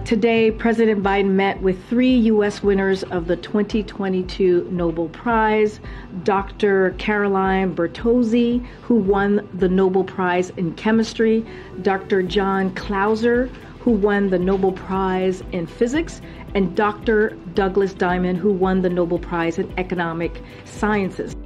Today, President Biden met with 3 U.S. winners of the 2022 Nobel Prize, Dr. Caroline Bertozzi, who won the Nobel Prize in Chemistry, Dr. John Clauser, who won the Nobel Prize in Physics, and Dr. Douglas Diamond, who won the Nobel Prize in Economic Sciences.